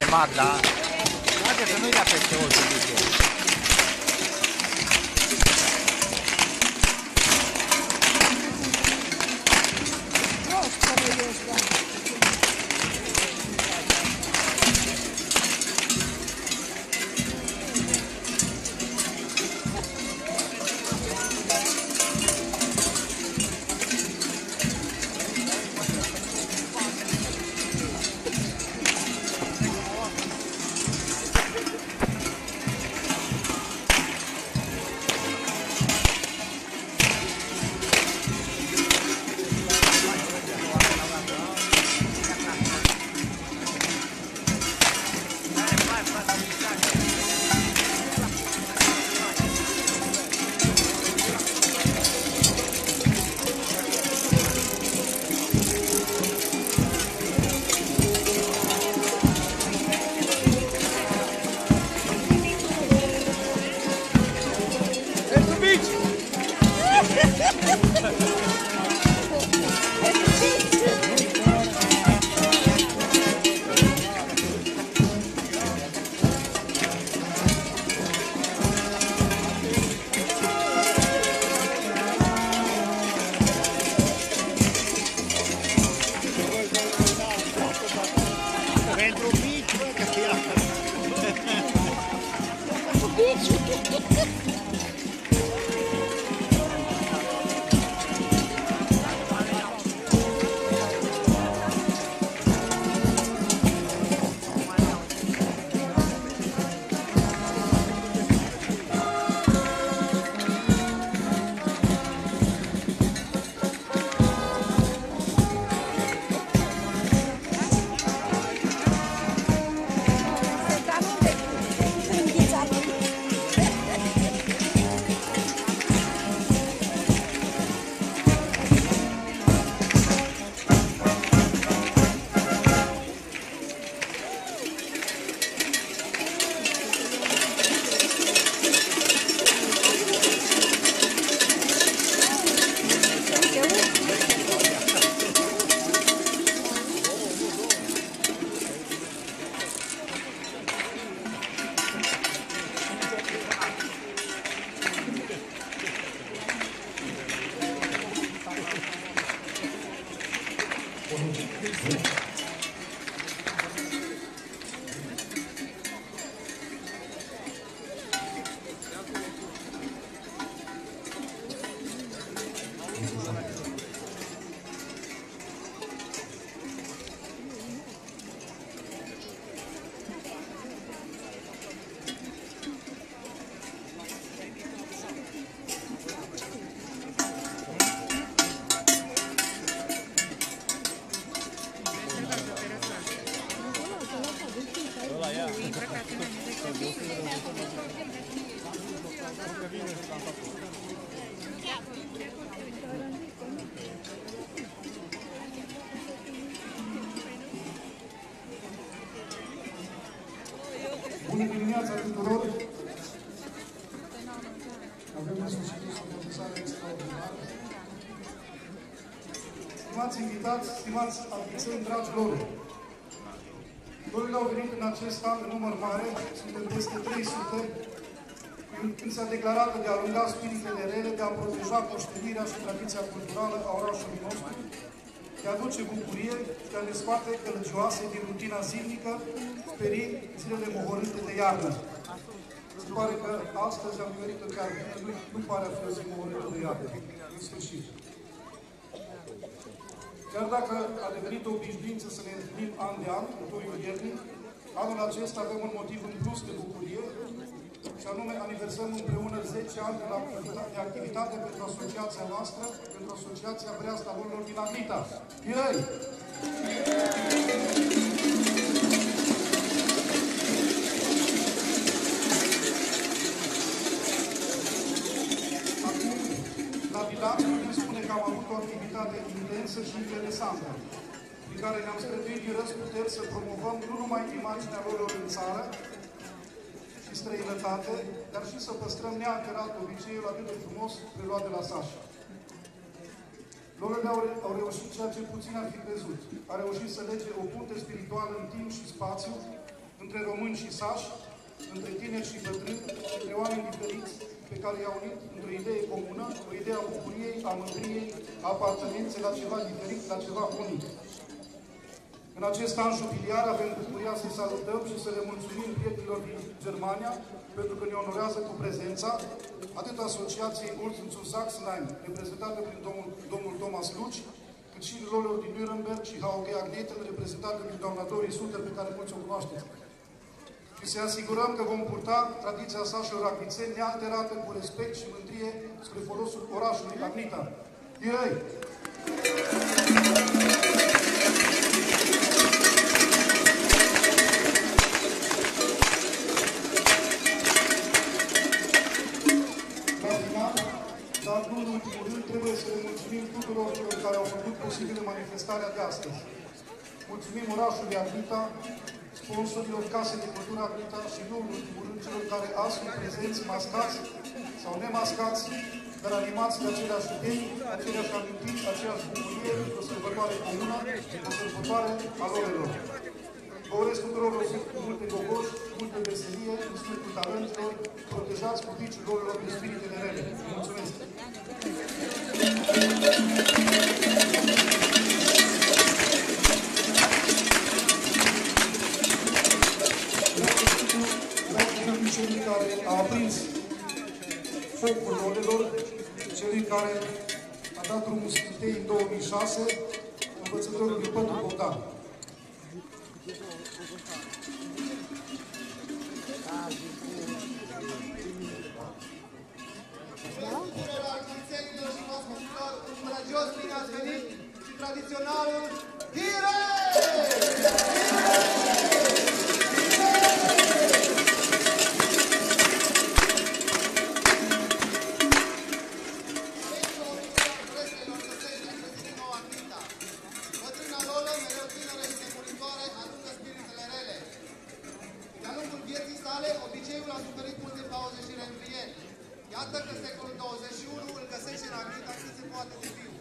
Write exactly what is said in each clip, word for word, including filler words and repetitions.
Magda. Poate să nu-i dea peste o subiție. Bună dimineața tuturor! Avem în sfârșit o sărbătoare extraordinară. Stimați invitați, stimați afițeni, dragi lor! Lorile au venit în acest an în număr mare, suntem peste trei sute, când s-a declarat de a alunga spiritele rele, de a proteja moștenirea și tradiția culturală a orașului nostru, de a aduce bucurie, de a ne scoate călăgioase din rutina zilnică, sperind zilele mohorâte de iarnă. Se pare că astăzi am venit în care nu, nu pare a fi o zi mohorâtă de iarnă, în sfârșit. Chiar dacă a devenit o obișnuință să ne întâlnim an de an, în toiul iernii, anul acesta avem un motiv în plus de bucurie, și anume aniversăm împreună zece ani de, la, de activitate pentru asociația noastră, pentru Asociația Breazda Lorilor din Agnita. Mirei! Acum, la bilanț, putem spune că am avut o activitate intensă și interesantă, prin care ne-am străduit din răzputeri să promovăm nu numai imaginea lor în țară și străinătate, dar și să păstrăm nealterat obiceiul atât de frumos preluat de la Sașa. Lorile au, re au reușit ceea ce puțin ar fi crezut. A reușit să lege o punte spirituală în timp și spațiu între români și sași, între tineri și bătrâni, între oameni diferiți pe care i-au unit într-o idee comună, o idee a bucuriei, a mândriei, a apartenenței la ceva diferit, la ceva unic. În acest an jubiliar avem bucuria să salutăm și să le mulțumim prietenilor din Germania pentru că ne onorează cu prezența, atât asociației Olsen-zu-Sachsenheim, reprezentată prin domnul, domnul Thomas Luci, cât și rolelor din Nuremberg și H O G Agnetel, reprezentată prin doamna Doris Suter, pe care mulți o cunoașteți. Și să asigurăm că vom purta tradiția sașilor agnițeni nealterată, cu respect și mândrie spre folosul orașului Agnita. Direi! Dar nu în ultimul rând, trebuie să le mulțumim tuturor celor care au făcut posibilă manifestarea de astăzi. Mulțumim orașului Agnita, sponsorilor Case de Cultură Agnita și nu în ultimul rând celor care azi sunt prezenți, mascați sau nemascați, dar animați de aceleași idei, aceleași amintiri, aceeași bucurie, o sărbătoare comună, o sărbătoare a lorelor. Vă urez tuturor o zi cu multe gogoși, multe veselie, în sfârșitul talentelor, protejați cu viciul lorilor de spiritele rele. Mulțumesc! Celui care a aprins focul lorelor, celui care a dat drumul Sfintei în două mii șase, învățătorul Pătru Bogdan. Tuturor arhițenilor și moscurilor, un curagios bine ați venit și tradiționalul obiceiul a suferit multe pauze și reînvieri. Iată că secolul douăzeci și unu îl găsește în Agnita cât se poate de viu.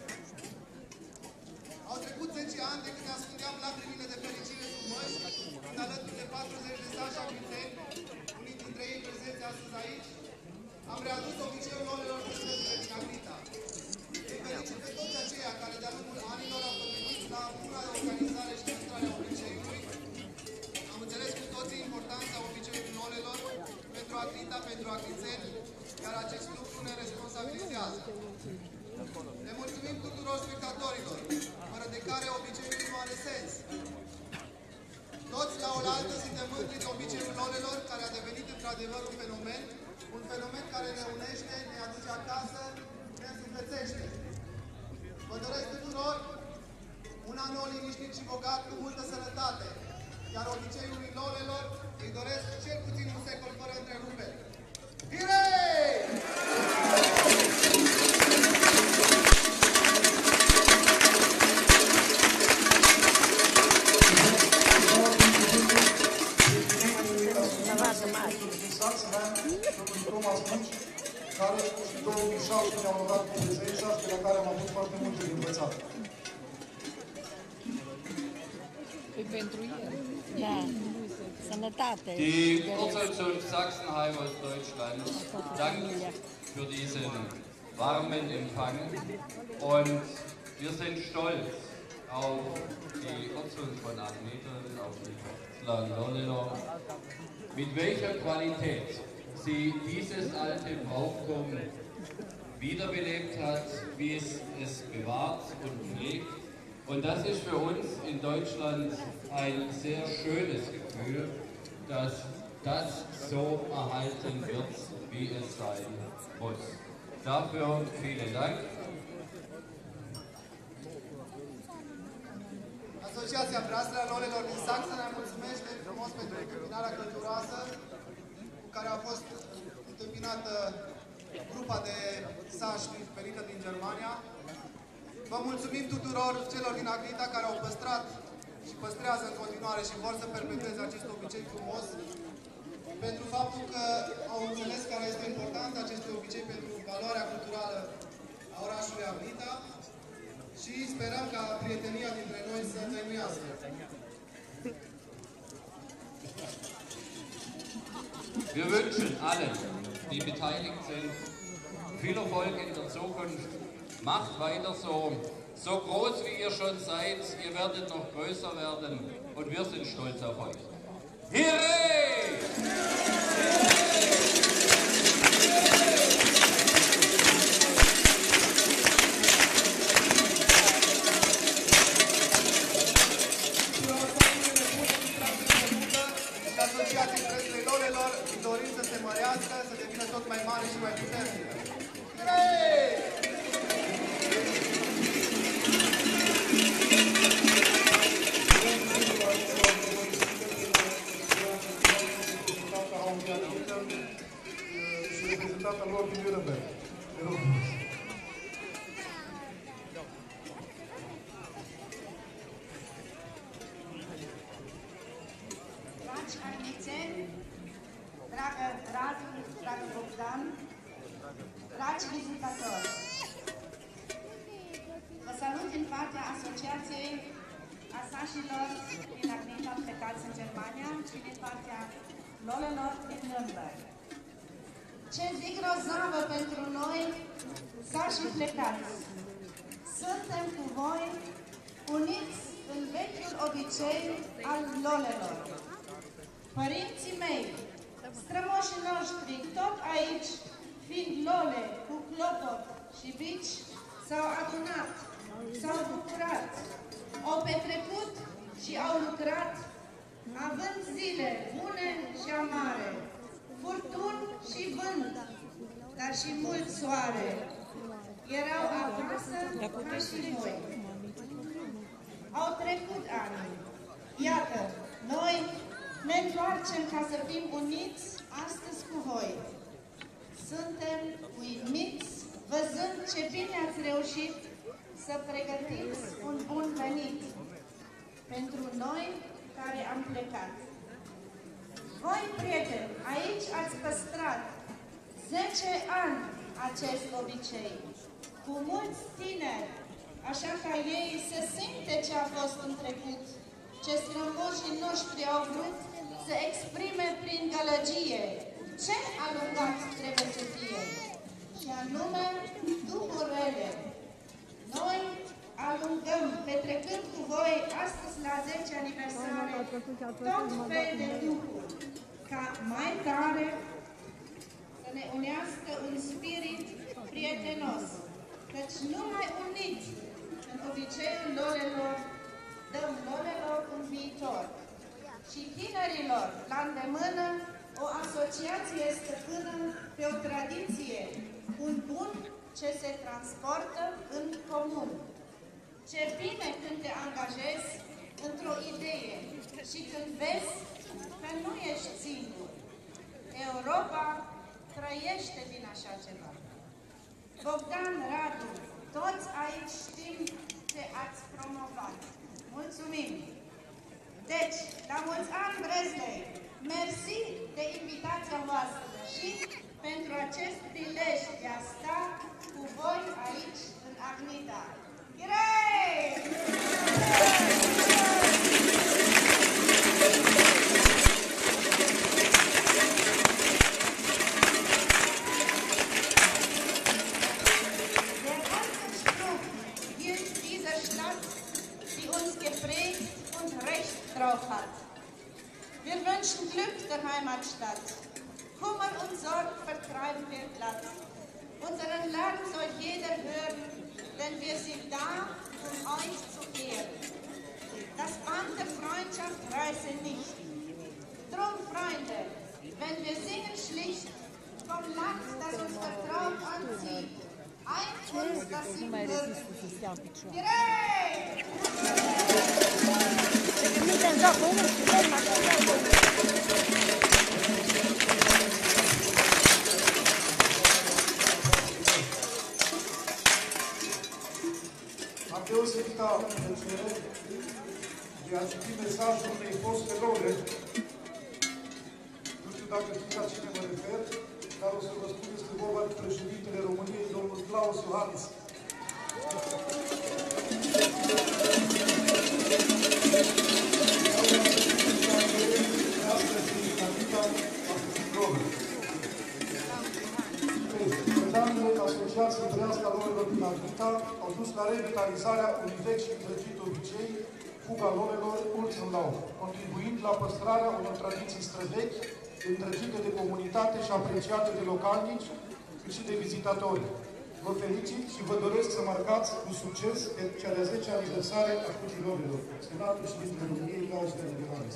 Au trecut zece ani de când ne ascundeam lacrimile de fericire sub măști, când alături de patruzeci de sași agniteni, unii dintre ei prezenți astăzi aici, am readus obiceiul lorelor de sfântele din Agnita. Îi felicit pe toți aceia care de-a lungul anilor au contribuit la buna organizare și păstrarea obiceiului. Am înțeles cu toții importanța obiceiului lorelor pentru Agnita, pentru agnițeni, iar acest lucru ne responsabilizează. Le mulțumim tuturor spectatorilor, fără de care obiceiul nu are sens. Toți la oaltă suntem mândri de obiceiul lorelor, care a devenit într-adevăr un fenomen, un fenomen care ne unește, ne aduce acasă, ne însuflețește. Vă doresc tuturor un an nou liniștit și bogat, cu multă sănătate, iar obiceiului lorelor îi doresc cel puțin un secol fără întrerupere. Direi! Care în două mii șapte ne-au onorat cu prezența și de la care am avut foarte multe de învățat. E pentru el. Da. Sănătate. Die Olsen-zu-Sachsenheim aus Deutschland dankt für diesen warmen Empfang und wir sind stolz auf die Ortsund von Agnita, auf die Ortsland Lorelor, mit welcher Qualität sie dieses alte Brauchtum wiederbelebt hat, wie es es bewahrt und pflegt. Und das ist für uns in Deutschland ein sehr schönes Gefühl, dass das so erhalten wird, wie es sein muss. Dafür vielen Dank. Asociația Brastea Lorelor din Sachsenheim mulțumește frumos pentru întâmpinarea călduroasă cu care a fost întâmpinată grupa de sași venită din Germania. Vă mulțumim tuturor celor din Agnita care au păstrat și păstrează în continuare și vor să perpetueze acest obicei frumos, pentru faptul că au înțeles care este important acest obicei pentru valoarea culturală a orașului Agnita și sperăm ca prietenia dintre noi să tăinuiască. allen, die beteiligt sind, viel Erfolg in der Zukunft. Macht weiter so. So groß wie ihr schon seid, ihr werdet noch größer werden und wir sind stolz auf euch. Hooray! Asociații Prețului Lolelor, dorind să se mărească, să devină tot mai mare și mai puternică. Și reprezentanta lor din Nuremberg. Dragi arnițeni, dragă Radu, dragă Bogdan, dragi vizitatori, vă salut din partea Asociației Asașilor din Agnita plecați în Germania și din partea Lolelor din Nürnberg. Ce zi grozavă pentru noi, sașii plecați! Suntem cu voi, uniți în vechiul obicei al Lolelor. Părinții mei, strămoșii noștri, tot aici, fiind lole cu clopot și bici, s-au adunat, s-au bucurat, au petrecut și au lucrat, având zile bune și amare, furtuni și vânt, dar și mult soare. Erau acasă ca și noi. Au trecut ani. Iată, noi ne întoarcem ca să fim uniți astăzi cu voi. Suntem uimiți văzând ce bine ați reușit să pregătiți un bun venit pentru noi care am plecat. Voi, prieteni, aici ați păstrat zece ani acest obicei, cu mulți tineri, așa ca ei să simte ce a fost în trecut, ce strămoșii noștri au vrut să exprime prin gălăgie, ce alungat trebuie să fie, și anume duhurile. Noi alungăm, petrecând cu voi astăzi la zece aniversare, tot fel de duhuri, ca mai tare să ne unească un spirit prietenos, căci numai uniți în obiceiul lolelor dăm lolelor un viitor. Și tinerilor, la îndemână, o asociație stăpână pe o tradiție, un bun ce se transportă în comun. Ce bine când te angajezi într-o idee și când vezi că nu ești singur. Europa trăiește din așa ceva. Bogdan, Radu, toți aici știm ce ați promovat. Mulțumim! Deci, la mulți ani, Breslei! Mersi de invitația voastră și pentru acest prilej de a sta cu voi aici în Agnita. Grei! Der Anspruch gilt dieser Stadt, die uns geprägt und Recht drauf hat. Wir wünschen Glück der Heimatstadt. Kummer und Sorg vertreiben wir glatt. Unseren Lärm soll jeder hören, denn wir sind da, um euch zu ehren. Das Band der Freundschaft reiße nicht. Drum, Freunde, wenn wir singen schlicht vom Land, das uns vertraut anzieht, eint uns das im Würden. Am deosebită plăcere de a citi mesajul unei foste lore. Nu știu dacă știți la cine mă refer, dar o să vă spun, este vorba de președintele României, domnul Klaus Iohannis. revitalizarea unui vechi și îndrăgit obicei, fuga lolelor, urți în lauf, contribuind la păstrarea unor tradiții străvechi, îndrăgite de comunitate și apreciate de localnici, cât și de vizitatori. Vă felicit și vă doresc să marcați cu succes cea de-a zecea aniversare a Fugii Lolelor. Senatul și dintre României, Claus Iohannis.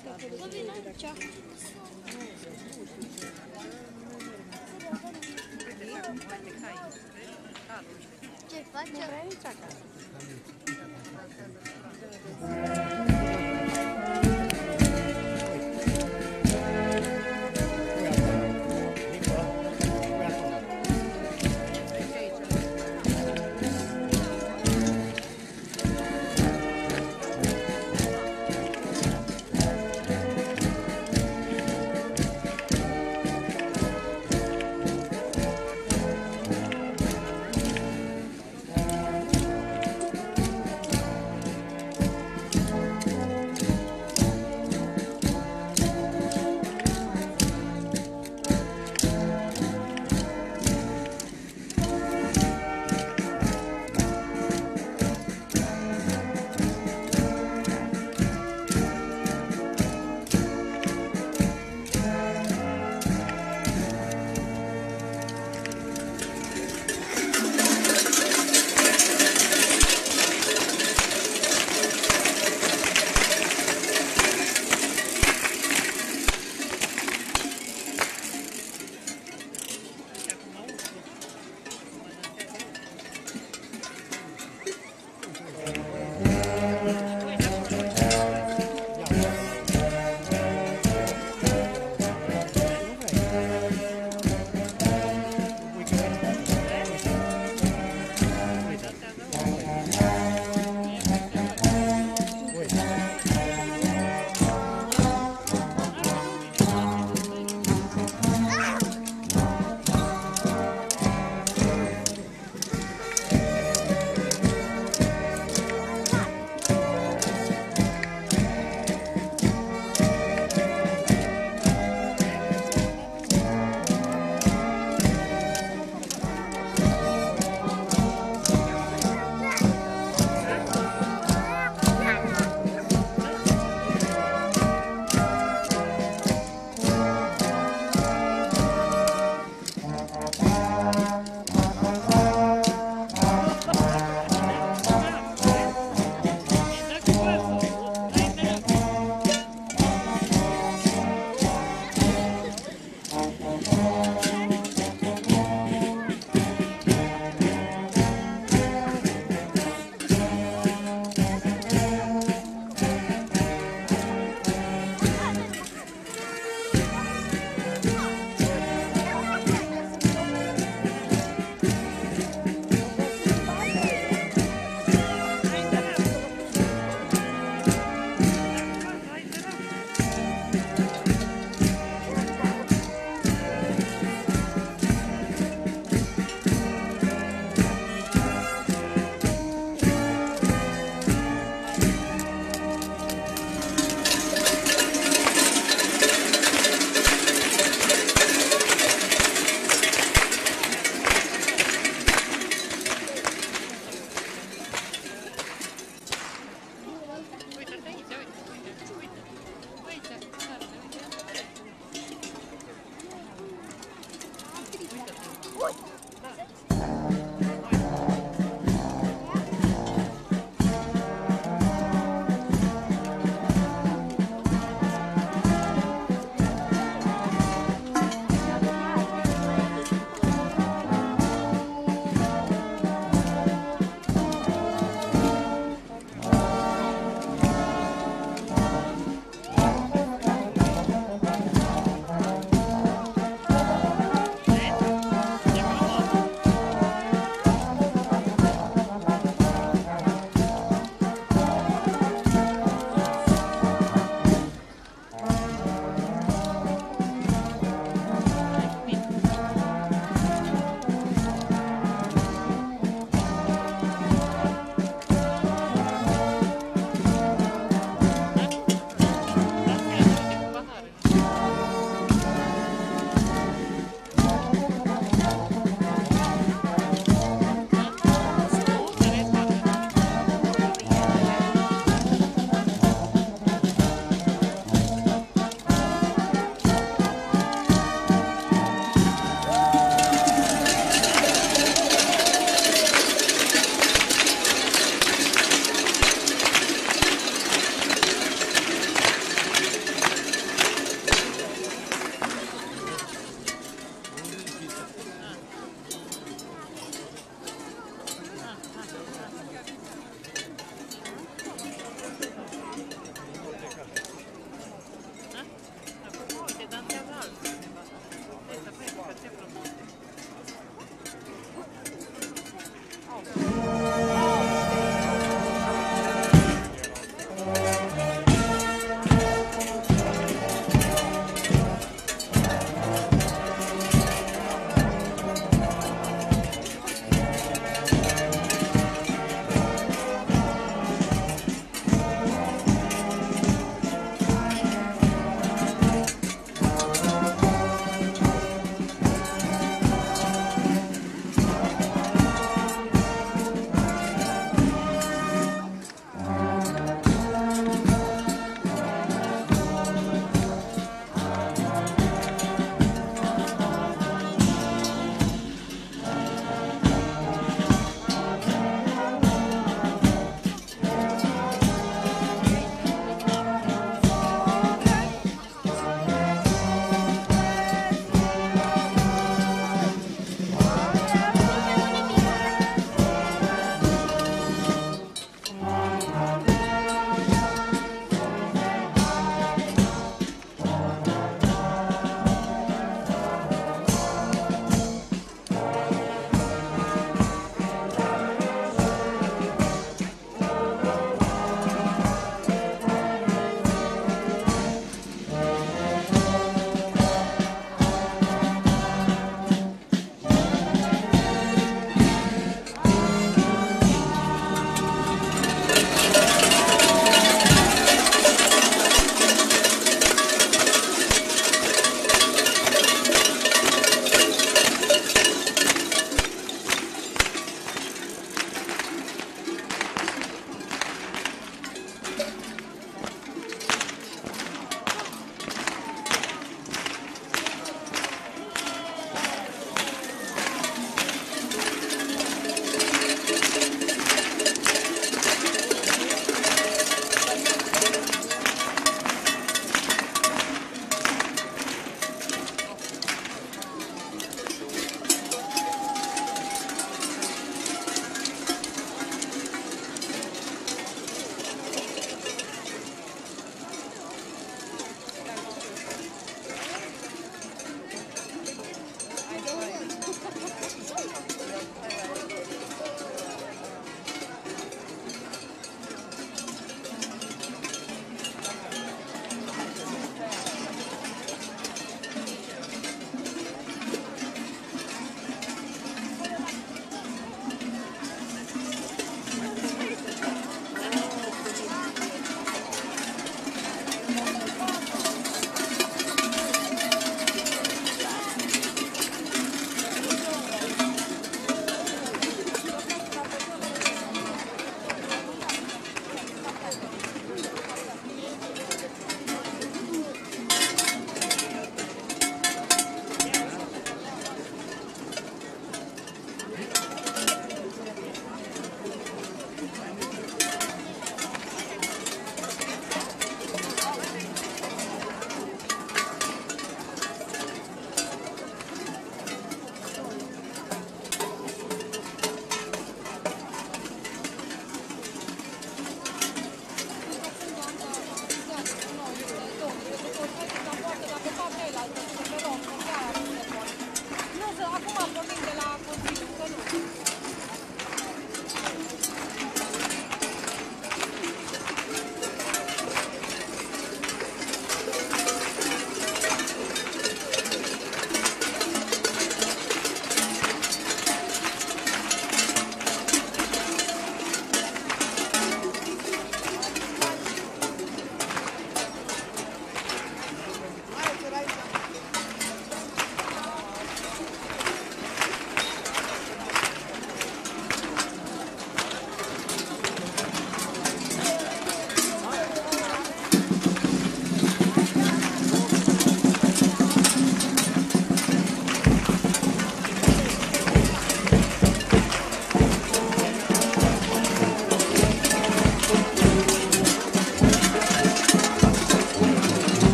Să vină aici. Ce faci? Nu vrei aici acasă. Thank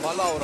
Mama Laura.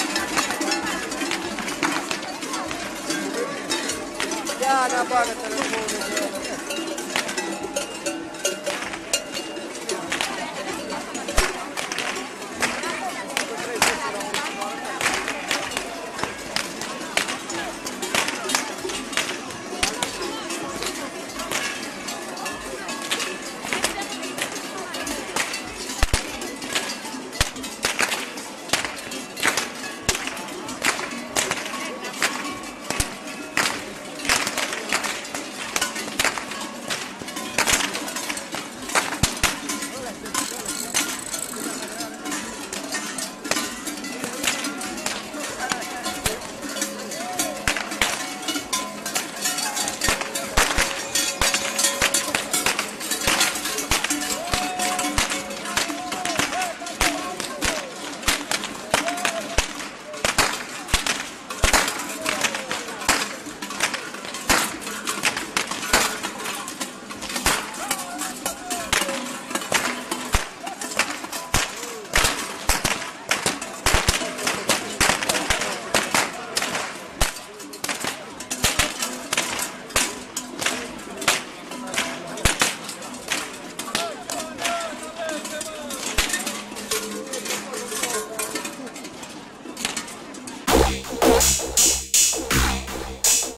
Diana, bagă-te-l.